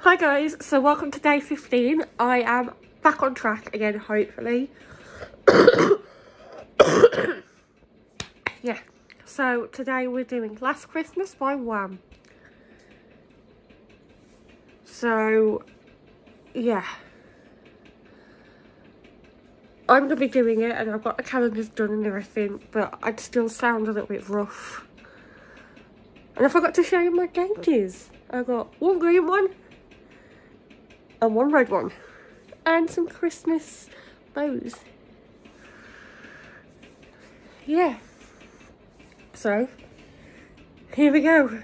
Hi guys, so welcome to day 15. I am back on track again, hopefully. Yeah, so today we're doing Last Christmas by Wham. So, yeah. I'm going to be doing it and I've got the calendars done and everything, but I'd still sound a little bit rough. And I forgot to show you my dainties. I got one green one and one red one. And some Christmas bows. Yeah. So, here we go.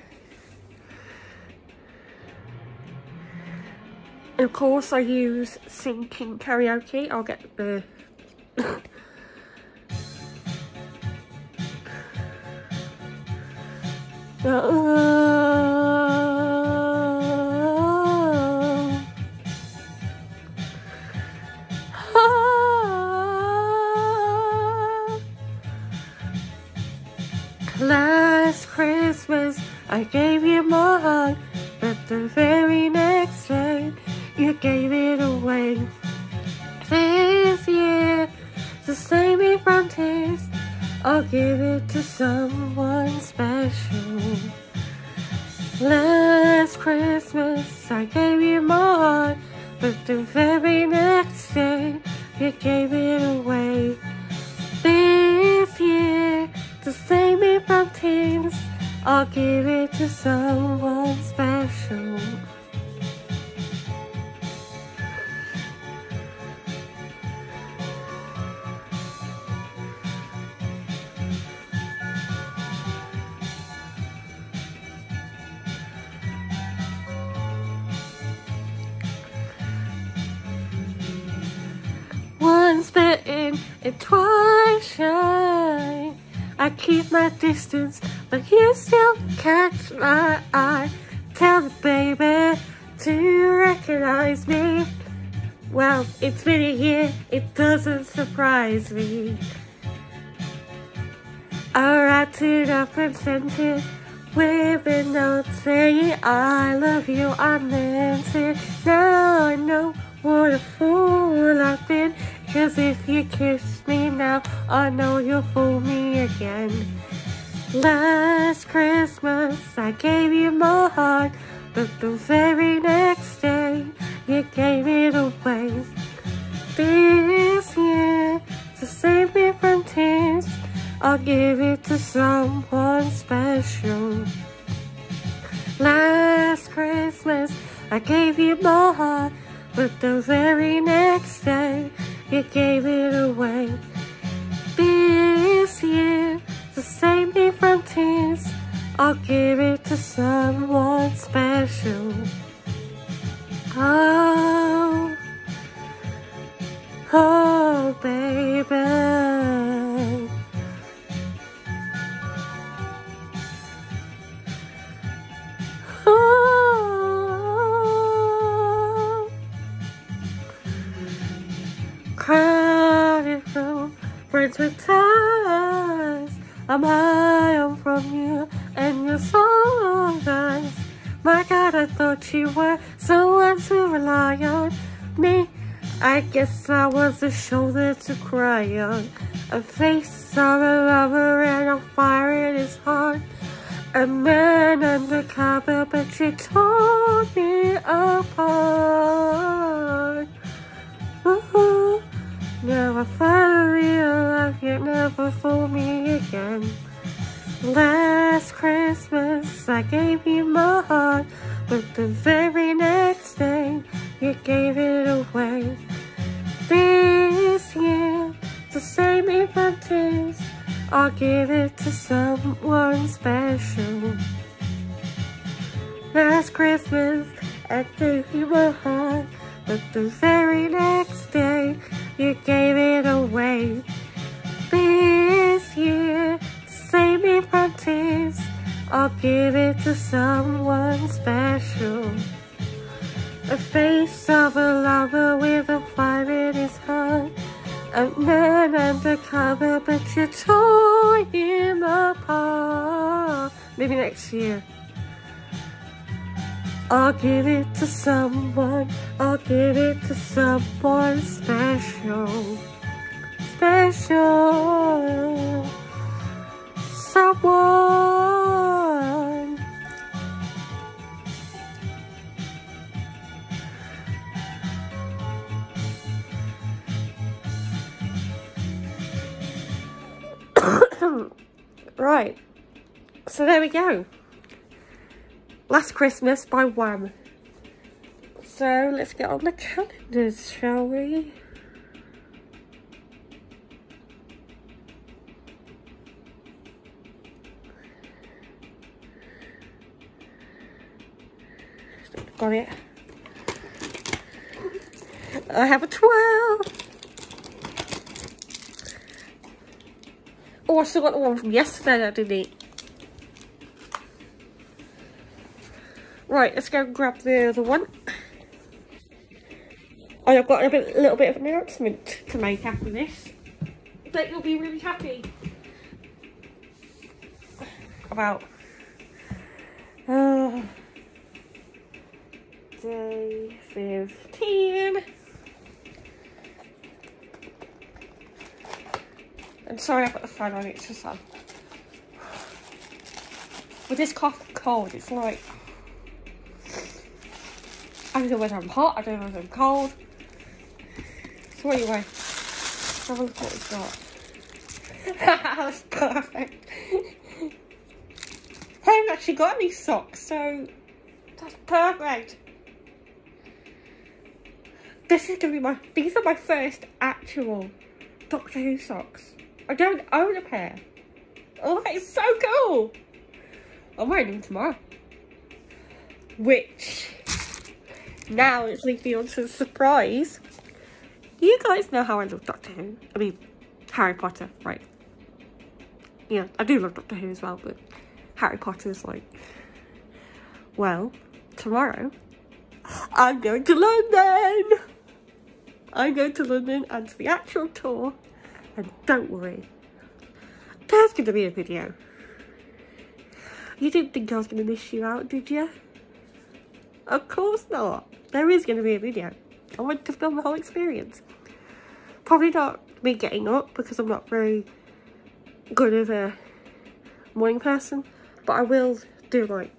And of course I use Singing Karaoke. I'll get the... Last Christmas I gave you my heart, but the very next day you gave it away. This year, to save me from tears, I'll give it to someone special. Last Christmas I gave you my heart, but the very next day you gave it away. This year, to save me from tears, I'll give it to someone special. Once bitten and twice shy, I keep my distance, but you still catch my eye. Tell the baby to recognize me. Well, it's been a year, it doesn't surprise me. I wrapped it up and sent it with a note saying I love you, I meant it. Now I know what a fool I've been, 'cause if you kiss me now, I know you'll fool me again. Last Christmas I gave you my heart, but the very next day you gave it away. This year, to save me from tears, I'll give it to someone special. Last Christmas I gave you my heart, but the very next day you gave it away. This year, to save me from tears, I'll give it to someone special. Oh, oh baby. Crowded room, friends with ties. I'm high on from you and you're so nice. My God, I thought you were someone to rely on. Me, I guess I was a shoulder to cry on. A face of a lover and a fire in his heart. A man undercover, but you tore me apart. Ooh. Now I finally realize you'd never fool me again. Last Christmas I gave you my heart, but the very next day you gave it away. This year, to save me from tears, I'll give it to someone special. Last Christmas I gave you my heart, but the very next day you gave it away. This year, to save me from tears, I'll give it to someone special. A face of a lover with a fire in his heart. A man undercover, but you tore him apart. Maybe next year. I'll give it to someone. I'll give it to someone special. Special. Someone. Right. So there we go. Last Christmas by Wham. So let's get on the calendars, shall we? Got it. I have a 12. Oh, I still got the one from yesterday I didn't eat. Right, let's go and grab the other one. And I've got a little bit of an announcement to make after this that you'll be really happy about. Day 15. I'm sorry I put the fan on, it's just with this cough and cold, it's like, I don't know whether I'm hot, I don't know whether I'm cold. So anyway, have a look at what we've got. That's perfect. I haven't actually got any socks, so that's perfect. This is going to be these are my first actual Doctor Who socks. I don't own a pair. Oh, that is so cool. I'm wearing them tomorrow. Which, now it's leading on to the surprise. You guys know how I love Doctor Who. I mean, Harry Potter, right? Yeah, I do love Doctor Who as well, but Harry Potter's like, well, tomorrow, I'm going to London. I'm going to London and to the actual tour. And don't worry, there's going to be a video. You didn't think I was going to miss you out, did you? Of course not. There is going to be a video. I want to film the whole experience. Probably not me getting up because I'm not very good as a morning person. But I will do like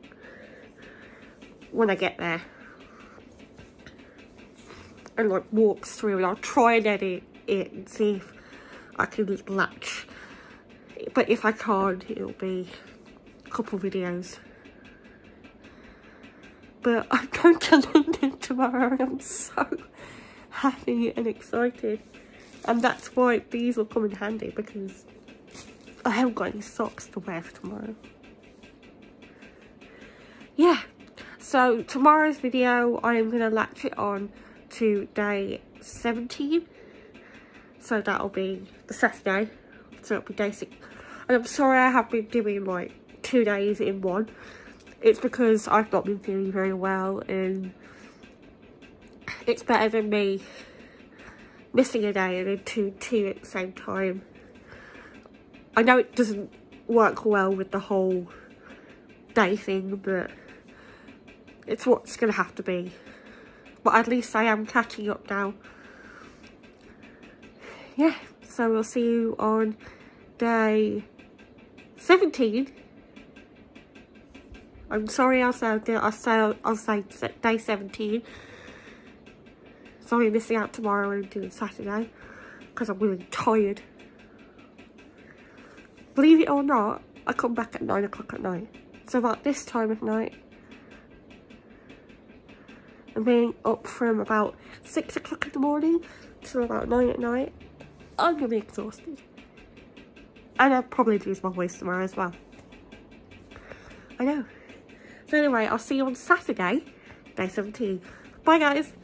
when I get there. And like walks through and I'll try and edit it and see if I can latch. But if I can't, it'll be a couple videos. But I'm going to London tomorrow and I'm so happy and excited. And that's why these will come in handy, because I haven't got any socks to wear for tomorrow. Yeah, so tomorrow's video, I am going to latch it on to day 17. So that'll be the Saturday. So it'll be day 6. And I'm sorry I have been doing like 2 days in one. It's because I've not been feeling very well, and it's better than me missing a day and then two at the same time. I know it doesn't work well with the whole day thing, but it's what's going to have to be. But at least I am catching up now. Yeah, so we'll see you on day 17. I'm sorry, I'll say day 17. Sorry, missing out tomorrow and doing Saturday because I'm really tired. Believe it or not, I come back at 9 o'clock at night. So about this time of night, I'm being up from about 6 o'clock in the morning till about 9 at night. I'm gonna be exhausted, and I'll probably lose my voice tomorrow as well. I know. So anyway, I'll see you on Saturday, day 17. Bye guys.